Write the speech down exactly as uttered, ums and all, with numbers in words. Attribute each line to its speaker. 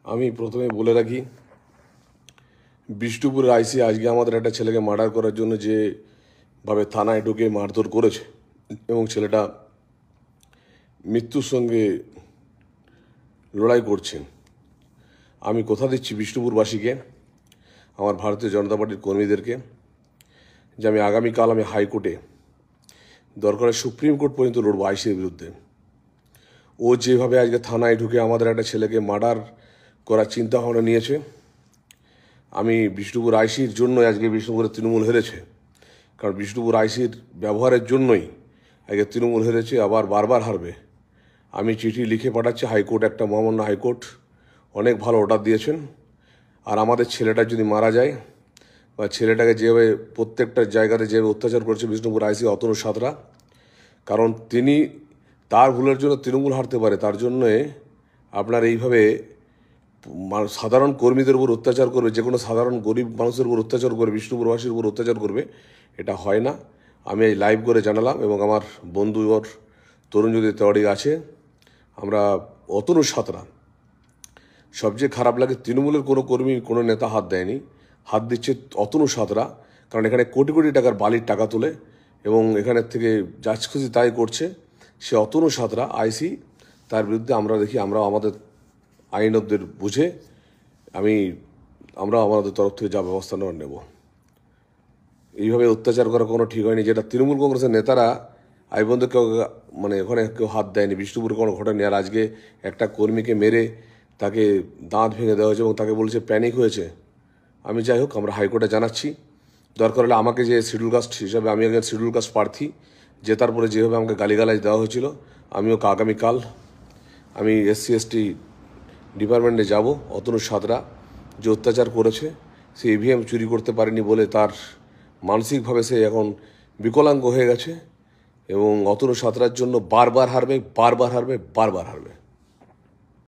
Speaker 1: আমি প্রথমে বলে রাখি, বিষ্ণুপুরের আইসি আজকে আমাদের একটা ছেলেকে মার্ডার করার জন্য যেভাবে থানায় ঢুকে মারধর করেছে এবং ছেলেটা মৃত্যুর সঙ্গে লড়াই করছেন, আমি কথা দিচ্ছি বিষ্ণুপুরবাসীকে, আমার ভারতীয় জনতা পার্টির কর্মীদেরকে, যে আমি আগামীকাল আমি হাইকোর্টে দরকারে সুপ্রিম কোর্ট পর্যন্ত লড়বো আইসির বিরুদ্ধে। ও যেভাবে আজকে থানায় ঢুকে আমাদের একটা ছেলেকে মার্ডার করার চিন্তা ভাবনা নিয়েছে, আমি বিষ্ণুপুর আইসির জন্যই আজকে বিষ্ণুপুরের তৃণমূল হেরেছে, কারণ বিষ্ণুপুর আইসির ব্যবহারের জন্যই আজকে তৃণমূল হেরেছে, আবার বারবার হারবে। আমি চিঠি লিখে পাঠাচ্ছি হাইকোর্ট, একটা মহামান্য হাইকোর্ট অনেক ভালো অর্ডার দিয়েছেন। আর আমাদের ছেলেটা যদি মারা যায় বা ছেলেটাকে যেভাবে প্রত্যেকটা জায়গাতে যেভাবে অত্যাচার করছে বিষ্ণুপুর আইসি অতনু সাঁতরা, কারণ তিনি তার ভুলের জন্য তৃণমূল হারতে পারে, তার জন্যে আপনার এইভাবে সাধারণ কর্মীদের উপর অত্যাচার করবে, যে কোনো সাধারণ গরিব মানুষের উপর অত্যাচার করবে, বিষ্ণুপুরবাসীর উপর অত্যাচার করবে, এটা হয় না। আমি এই লাইভ করে জানালাম এবং আমার বন্ধু ওর তরুণ যদি তেওয়ারি আছে, আমরা অতনু সাঁতরা। সবচেয়ে খারাপ লাগে তৃণমূলের কোনো কর্মী কোনো নেতা হাত দেয়নি, হাত দিচ্ছে অতনু সাঁতরা, কারণ এখানে কোটি কোটি টাকার বালির টাকা তোলে এবং এখানের থেকে যা খুশি তাই করছে। সে অতনু সাঁতরা আইসি, তার বিরুদ্ধে আমরা দেখি আমরা আমাদের আইনদের বুঝে আমি আমরা আমাদের তরফ থেকে যা ব্যবস্থা নেওয়ার নেব। এইভাবে অত্যাচার করা কোনো ঠিক হয়নি, যেটা তৃণমূল কংগ্রেসের নেতারা আই পর্যন্ত কেউ মানে ওখানে কেউ হাত দেয়নি, বিষ্ণুপুরে কোনো ঘটেনি। আর আজকে একটা কর্মীকে মেরে তাকে দাঁত ভেঙে দেওয়া হয়েছে এবং তাকে বলছে প্যানিক হয়েছে। আমি যাই হোক, আমরা হাইকোর্টে জানাচ্ছি, দরকার হলে আমাকে যে শিডিউল কাস্ট হিসাবে, আমি একজন শিডিউল কাস্ট প্রার্থী, জেতার পরে যেভাবে আমাকে গালিগালাজ দেওয়া হয়েছিল, আমিও আগামীকাল আমি এসসি এসটি ডিপার্টমেন্টে যাব। অতনু সাঁতরা যে অত্যাচার করেছে, সে ইভিএম চুরি করতে পারেনি বলে তার মানসিকভাবে সে এখন বিকলাঙ্গ হয়ে গেছে এবং অতনু সাঁতরার জন্য বারবার হারবে, বারবার হারবে, বারবার হারবে।